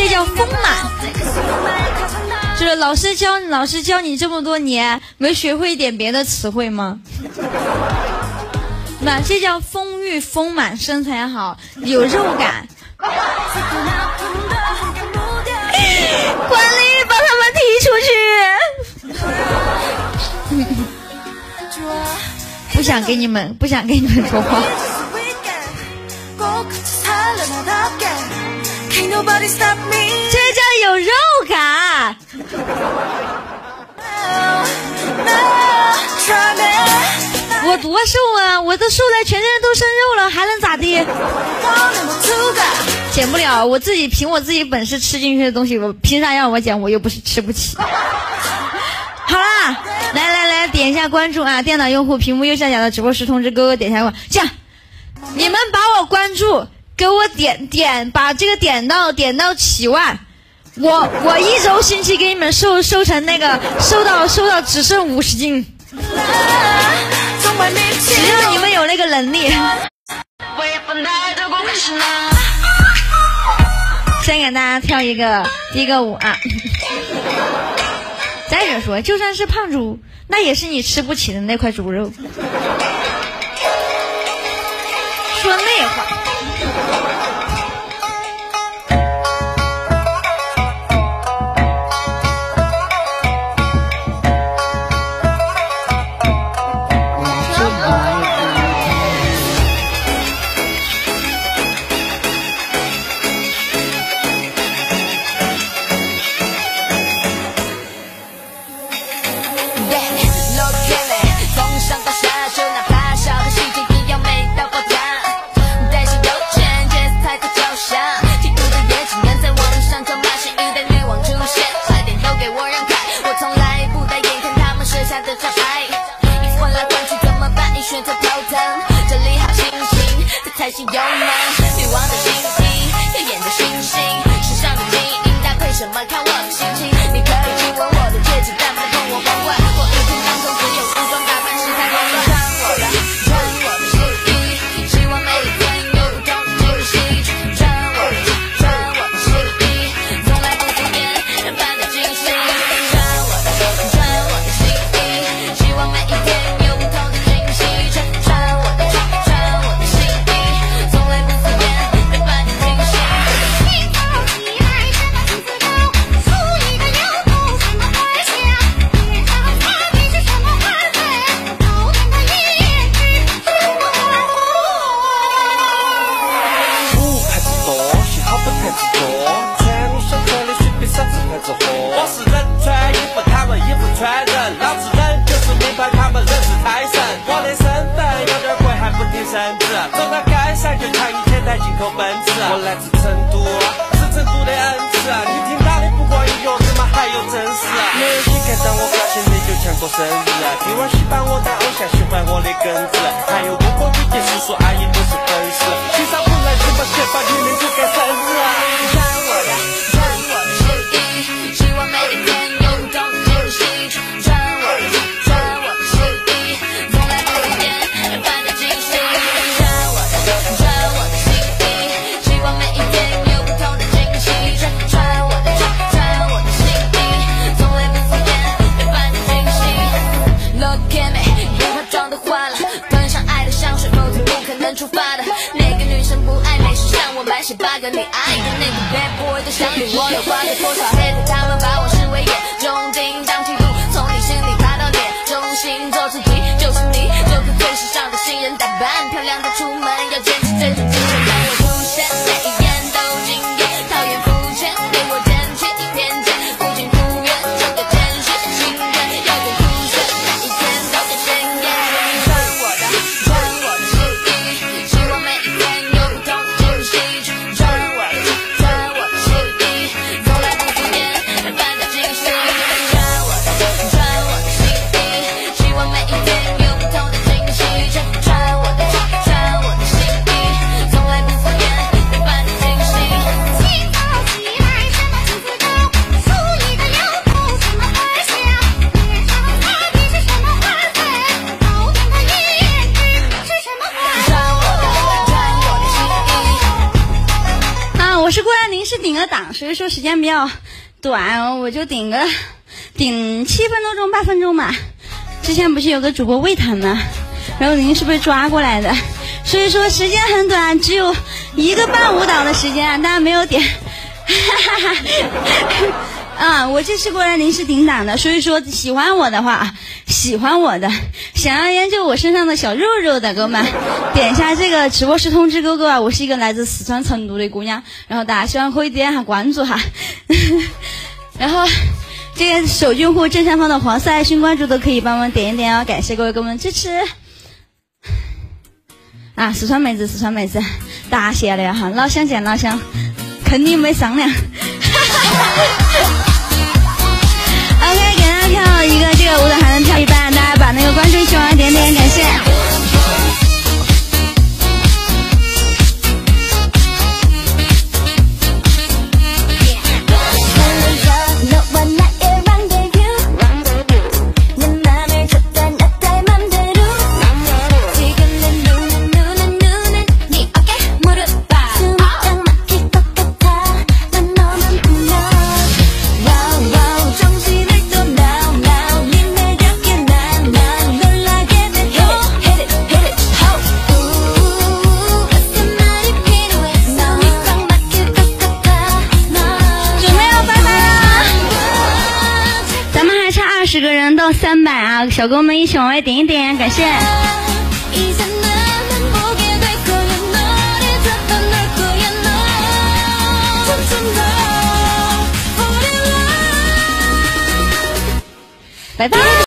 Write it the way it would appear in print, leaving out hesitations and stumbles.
这叫丰满。就是老师教你这么多年，没学会一点别的词汇吗？那这叫丰腴丰满，身材好，有肉感。管理把他们踢出去。不想跟你们说话。这叫有肉感。我多瘦啊！我都瘦的全身都生肉了，还能咋地？减不了，我自己凭我自己本事吃进去的东西，我凭啥让我减？我又不是吃不起。好啦，来，点一下关注啊！电脑用户屏幕右下角的直播时通知哥哥点一下关注。这样，你们把我关注，给我点，把这个点到7万。我一周星期给你们瘦成那个瘦到只剩50斤。只要你们有那个能力。先给大家跳一个第一个舞啊！再者说，就算是胖猪，那也是你吃不起的那块猪肉。说那话。 才是有梦欲望的星星，耀眼的星星，时尚的精英搭配什么看我的心情。你可以亲吻我的戒指，但不碰我皇冠。我一天当中只有服装打扮是太混乱。穿我的睡衣，希望每一天有不同的惊喜。穿我的睡衣，从来不敷衍人般的惊喜。穿我的睡衣，希望每一天有不同的惊喜。穿我的睡衣。 我是人穿衣服，他们衣服穿人，老子人就是明白他们人是财神。我的身份有点贵，还不挺身子，走到街上就抢1千台进口奔驰。我来自成都，是成都的恩赐，你听到的不光有乐子嘛，还有真实。没有谁看到我表现的就抢过生日，今晚喜欢我当偶像，喜欢我的根子，还有哥哥姐姐叔叔阿姨都是粉丝，欣赏不来什么学霸，你们就该生日。每一天有不同的惊喜，穿我的睡衣，从来不敷衍人般的惊喜。穿我的睡衣，希望每一天有不同的惊喜。穿我的睡衣，从来不敷衍人般的惊喜。Look at me， 眼花妆都花了，喷上爱的香水，否则不可能出发的。哪个女生不爱美？时尚我满写8个你爱的那个 bad boy 都想对我有挂着多少 hate， 他们把我视为眼中钉，当嫉妒从你心里爬到脸中心，做自己就是你，做个最时尚的新人，打扮漂亮的出门，要坚持追逐精神，让我出现每一眼都惊艳，讨厌肤浅，对我真切偏见，不仅不愿就该坚持信任，要更出现每一天都更鲜艳。穿我的睡衣，希望每一天有不同的惊喜。穿我的睡衣，从来不敷衍个档，所以说时间比较短，我就顶7分多钟8分钟吧。之前不是有个主播魏谈吗？然后您是不是抓过来的？所以说时间很短，只有1个半舞蹈的时间，大家没有点。啊，我这次过来临时顶档的，所以说喜欢我的话，想要研究我身上的小肉肉的哥们，点一下这个直播室通知哥哥啊，我是一个来自四川成都的姑娘，然后大家希望可以点下关注哈，然后这个手机户正上方的黄色爱心关注都可以帮忙点一点哦，感谢各位哥们支持。啊，四川妹子，答谢了哈，老乡见老乡，肯定没商量。OK， 给大家跳一个这个舞蹈还能跳一半，大家把那个关注一起往上点点，感谢。10个人到300啊，小哥们一起往外点一点，感谢。拜拜。